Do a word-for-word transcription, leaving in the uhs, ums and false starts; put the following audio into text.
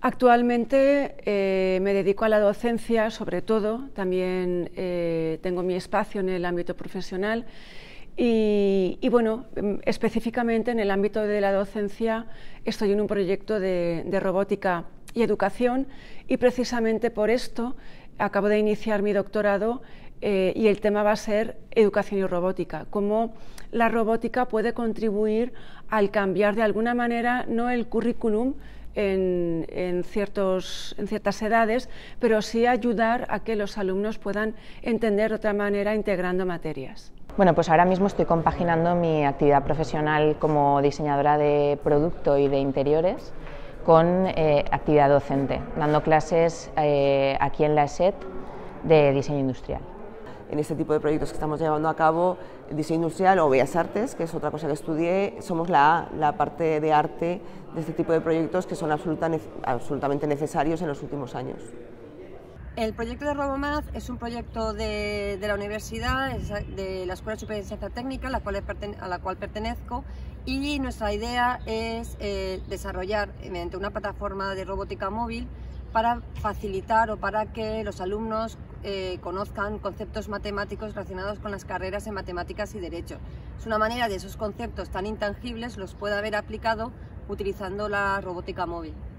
Actualmente eh, me dedico a la docencia, sobre todo, también eh, tengo mi espacio en el ámbito profesional y, y bueno, específicamente en el ámbito de la docencia estoy en un proyecto de, de robótica y educación y precisamente por esto acabo de iniciar mi doctorado eh, y el tema va a ser educación y robótica, cómo la robótica puede contribuir al cambiar de alguna manera no el currículum En, en, ciertos, en ciertas edades, pero sí ayudar a que los alumnos puedan entender de otra manera integrando materias. Bueno, pues ahora mismo estoy compaginando mi actividad profesional como diseñadora de producto y de interiores con eh, actividad docente, dando clases eh, aquí en la ESET de diseño industrial. En este tipo de proyectos que estamos llevando a cabo, diseño industrial o bellas artes, que es otra cosa que estudié, somos la, la parte de arte de este tipo de proyectos que son absoluta, absolutamente necesarios en los últimos años. El proyecto de RoboMath es un proyecto de, de la universidad, de la Escuela Superior de Ciencia Técnica, a la cual, a la cual pertenezco, y nuestra idea es eh, desarrollar mediante una plataforma de robótica móvil para facilitar o para que los alumnos eh, conozcan conceptos matemáticos relacionados con las carreras en matemáticas y derecho. Es una manera de esos conceptos tan intangibles los pueda haber aplicado utilizando la robótica móvil.